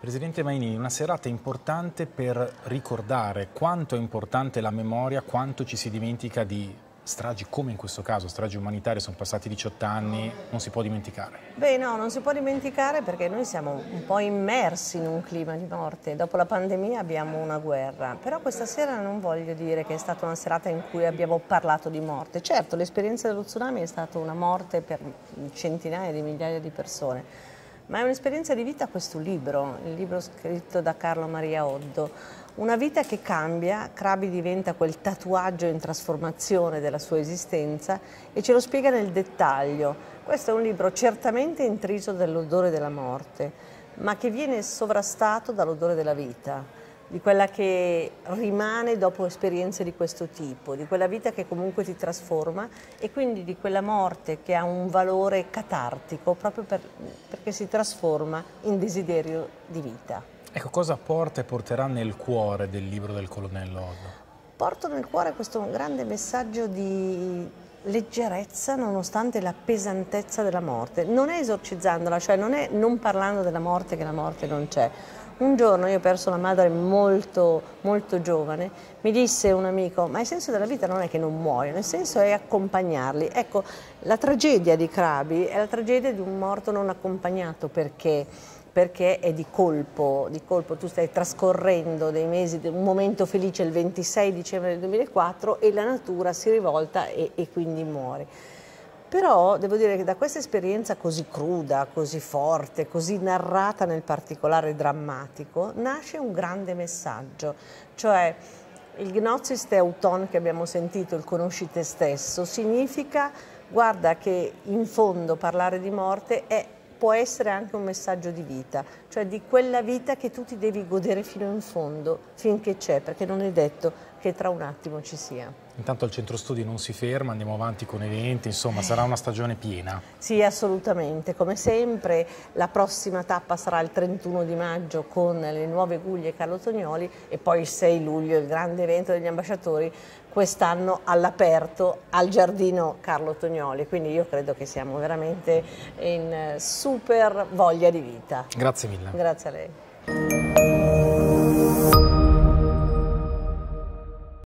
Presidente Maini, una serata importante per ricordare quanto è importante la memoria, quanto ci si dimentica di stragi come in questo caso, stragi umanitarie, sono passati 18 anni, non si può dimenticare. Beh no, non si può dimenticare perché noi siamo un po' immersi in un clima di morte. Dopo la pandemia abbiamo una guerra, però questa sera non voglio dire che è stata una serata in cui abbiamo parlato di morte. Certo, l'esperienza dello tsunami è stata una morte per centinaia di migliaia di persone, ma è un'esperienza di vita questo libro, il libro scritto da Carlo Maria Oddo. Una vita che cambia, Crabi diventa quel tatuaggio in trasformazione della sua esistenza e ce lo spiega nel dettaglio. Questo è un libro certamente intriso dall'odore della morte, ma che viene sovrastato dall'odore della vita, di quella che rimane dopo esperienze di questo tipo, di quella vita che comunque ti trasforma e quindi di quella morte che ha un valore catartico proprio perché si trasforma in desiderio di vita. Ecco, cosa porta e porterà nel cuore del libro del colonnello Oddo? Porto nel cuore questo grande messaggio di leggerezza nonostante la pesantezza della morte, non è esorcizzandola, cioè non è non parlando della morte che la morte non c'è. Un giorno io ho perso la madre molto giovane, mi disse un amico, ma il senso della vita non è che non muoiono, il senso è accompagnarli. Ecco, la tragedia di Crabi è la tragedia di un morto non accompagnato perché è di colpo, tu stai trascorrendo dei mesi, un momento felice il 26 dicembre del 2004 e la natura si rivolta e quindi muori. Però devo dire che da questa esperienza così cruda, così forte, così narrata nel particolare drammatico, nasce un grande messaggio, cioè il Gnosis Teuton che abbiamo sentito, il conosci te stesso, significa guarda che in fondo parlare di morte può essere anche un messaggio di vita, cioè di quella vita che tu ti devi godere fino in fondo, finché c'è, perché non è detto che tra un attimo ci sia. Intanto il centro studi non si ferma, andiamo avanti con eventi, insomma sarà una stagione piena. Sì, assolutamente, come sempre la prossima tappa sarà il 31 di maggio con le nuove Guglie Carlo Tognoli e poi il 6 luglio il grande evento degli ambasciatori, quest'anno all'aperto al giardino Carlo Tognoli, quindi io credo che siamo veramente in super voglia di vita. Grazie mille. Grazie a lei.